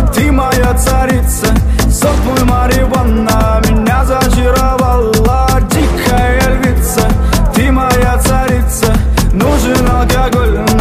Ты моя царица, сок мой марихуана меня зачаровала. Дикая львица, ты моя царица, нужен алкоголь.